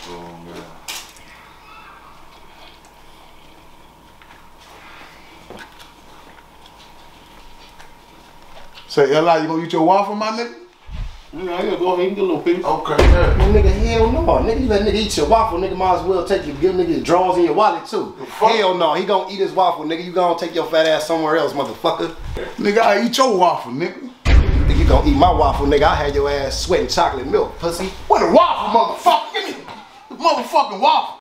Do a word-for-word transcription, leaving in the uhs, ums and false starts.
Oh, man. Say, Eli, you gonna eat your waffle, my nigga? Yeah, yeah, go ahead and get a little piece. Okay, yeah. Man, nigga, hell no. Nigga, you let nigga eat your waffle, nigga might as well take your give nigga your drawers in your wallet too. Hell no, he gonna eat his waffle, nigga. You gonna take your fat ass somewhere else, motherfucker. Nigga, I eat your waffle, nigga. Nigga, you gonna eat my waffle, nigga. I had your ass sweating chocolate milk, pussy. What a waffle, motherfucker? Give me the motherfucking waffle.